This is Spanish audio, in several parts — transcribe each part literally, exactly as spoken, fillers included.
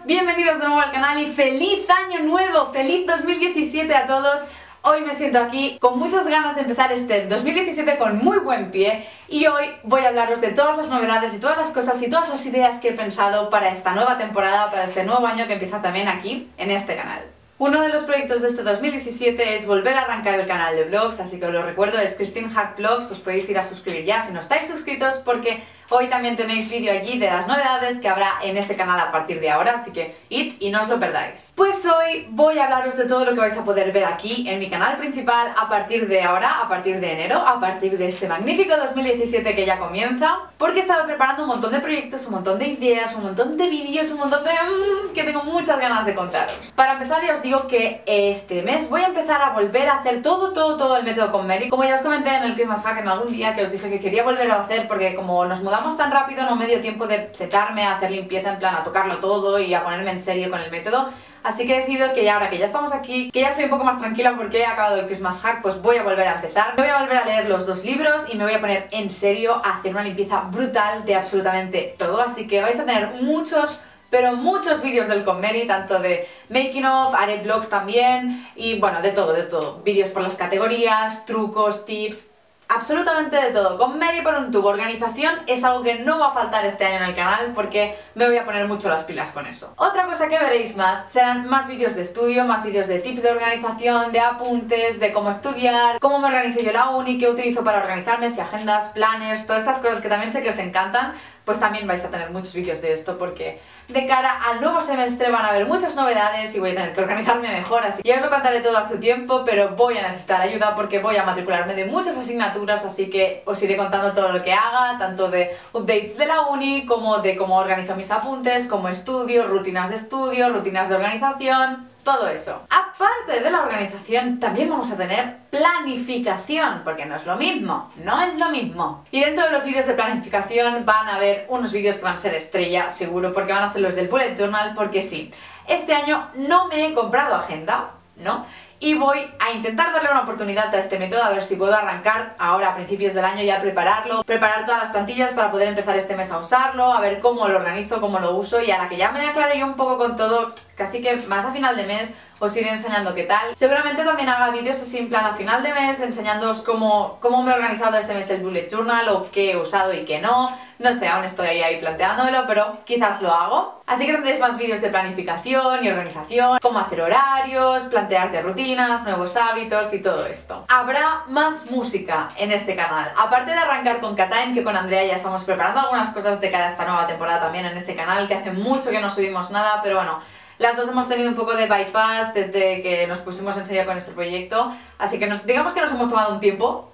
chicos, bienvenidos de nuevo al canal y ¡feliz año nuevo! ¡Feliz dos mil diecisiete a todos! Hoy me siento aquí con muchas ganas de empezar este dos mil diecisiete con muy buen pie y hoy voy a hablaros de todas las novedades y todas las cosas y todas las ideas que he pensado para esta nueva temporada, para este nuevo año que empieza también aquí en este canal. Uno de los proyectos de este dos mil diecisiete es volver a arrancar el canal de vlogs, así que os lo recuerdo, es Christine Hack Vlogs, os podéis ir a suscribir ya si no estáis suscritos porque hoy también tenéis vídeo allí de las novedades que habrá en ese canal a partir de ahora, así que id y no os lo perdáis. Pues hoy voy a hablaros de todo lo que vais a poder ver aquí en mi canal principal a partir de ahora, a partir de enero, a partir de este magnífico dos mil diecisiete que ya comienza, porque he estado preparando un montón de proyectos, un montón de ideas, un montón de vídeos, un montón de... Mmm, que tengo muchas ganas de contaros. Para empezar ya os digo que este mes voy a empezar a volver a hacer todo, todo, todo el método con Mary. Como ya os comenté en el Christmas Hack en algún día que os dije que quería volver a hacer porque como nos mudamos tan rápido no me dio tiempo de setarme a hacer limpieza, en plan a tocarlo todo y a ponerme en serio con el método. Así que he decidido que ya ahora que ya estamos aquí, que ya estoy un poco más tranquila porque he acabado el Christmas Hack, pues voy a volver a empezar. Me voy a volver a leer los dos libros y me voy a poner en serio a hacer una limpieza brutal de absolutamente todo. Así que vais a tener muchos... pero muchos vídeos del con Mary, tanto de making of, haré vlogs también y bueno, de todo, de todo. Vídeos por las categorías, trucos, tips, absolutamente de todo. Con Mary por un tubo. Organización es algo que no va a faltar este año en el canal porque me voy a poner mucho las pilas con eso. Otra cosa que veréis más serán más vídeos de estudio, más vídeos de tips de organización, de apuntes, de cómo estudiar, cómo me organizo yo la uni, qué utilizo para organizarme, si agendas, planners, todas estas cosas que también sé que os encantan. Pues también vais a tener muchos vídeos de esto porque de cara al nuevo semestre van a haber muchas novedades y voy a tener que organizarme mejor, así que ya os lo contaré todo a su tiempo, pero voy a necesitar ayuda porque voy a matricularme de muchas asignaturas, así que os iré contando todo lo que haga, tanto de updates de la uni, como de cómo organizo mis apuntes, cómo estudio, rutinas de estudio, rutinas de organización... todo eso. Aparte de la organización, también vamos a tener planificación, porque no es lo mismo, no es lo mismo. Y dentro de los vídeos de planificación van a haber unos vídeos que van a ser estrella, seguro, porque van a ser los del Bullet Journal, porque sí, este año no me he comprado agenda, ¿no? Y voy a intentar darle una oportunidad a este método, a ver si puedo arrancar ahora a principios del año ya a prepararlo, preparar todas las plantillas para poder empezar este mes a usarlo, a ver cómo lo organizo, cómo lo uso y a la que ya me aclare yo un poco con todo, casi que más a final de mes os iré enseñando qué tal. Seguramente también haga vídeos así en plan a final de mes enseñándoos cómo, cómo me he organizado ese mes el Bullet Journal o qué he usado y qué no. No sé, aún estoy ahí, ahí planteándomelo, pero quizás lo hago. Así que tendréis más vídeos de planificación y organización, cómo hacer horarios, plantearte rutinas, nuevos hábitos y todo esto. Habrá más música en este canal. Aparte de arrancar con K-Time, que con Andrea ya estamos preparando algunas cosas de cara a esta nueva temporada también en ese canal, que hace mucho que no subimos nada, pero bueno... las dos hemos tenido un poco de bypass desde que nos pusimos en serio con este proyecto, así que nos, digamos que nos hemos tomado un tiempo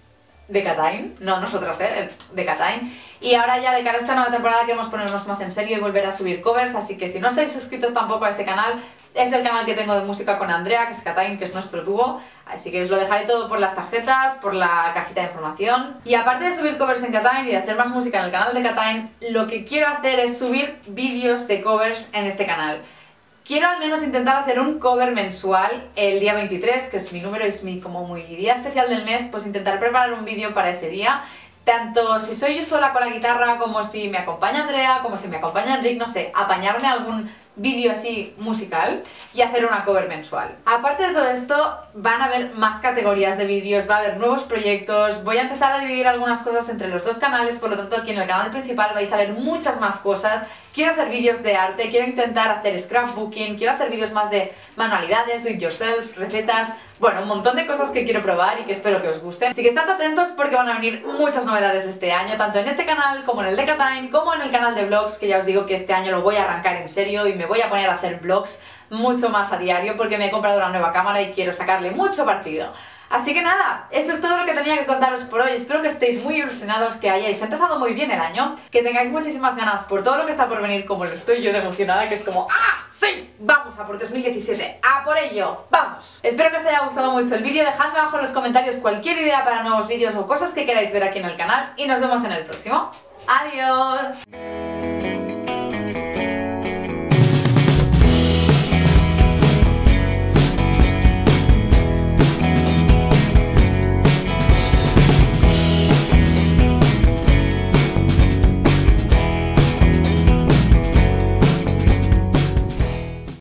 de K-Time, no nosotras, eh, de K-Time, y ahora ya de cara a esta nueva temporada queremos ponernos más en serio y volver a subir covers, así que si no estáis suscritos tampoco a este canal, es el canal que tengo de música con Andrea, que es K-Time, que es nuestro tubo, así que os lo dejaré todo por las tarjetas, por la cajita de información. Y aparte de subir covers en K-Time y de hacer más música en el canal de K-Time, lo que quiero hacer es subir vídeos de covers en este canal. Quiero al menos intentar hacer un cover mensual el día veintitrés, que es mi número, es mi como muy día especial del mes, pues intentar preparar un vídeo para ese día, tanto si soy yo sola con la guitarra, como si me acompaña Andrea, como si me acompaña Enric, no sé, apañarme algún vídeo así musical y hacer una cover mensual. Aparte de todo esto, van a haber más categorías de vídeos, va a haber nuevos proyectos, voy a empezar a dividir algunas cosas entre los dos canales, por lo tanto aquí en el canal principal vais a ver muchas más cosas. Quiero hacer vídeos de arte, quiero intentar hacer scrapbooking, quiero hacer vídeos más de manualidades, do it yourself, recetas, bueno, un montón de cosas que quiero probar y que espero que os gusten. Así que estad atentos porque van a venir muchas novedades este año, tanto en este canal como en el de K-Time, como en el canal de vlogs, que ya os digo que este año lo voy a arrancar en serio y me voy a poner a hacer vlogs mucho más a diario porque me he comprado una nueva cámara y quiero sacarle mucho partido. Así que nada, eso es todo lo que tenía que contaros por hoy. Espero que estéis muy ilusionados, que hayáis empezado muy bien el año, que tengáis muchísimas ganas por todo lo que está por venir, como lo estoy yo de emocionada, que es como ¡ah! ¡Sí! ¡Vamos a por dos mil diecisiete! ¡A por ello! ¡Vamos! Espero que os haya gustado mucho el vídeo, dejadme abajo en los comentarios cualquier idea para nuevos vídeos o cosas que queráis ver aquí en el canal y nos vemos en el próximo. ¡Adiós!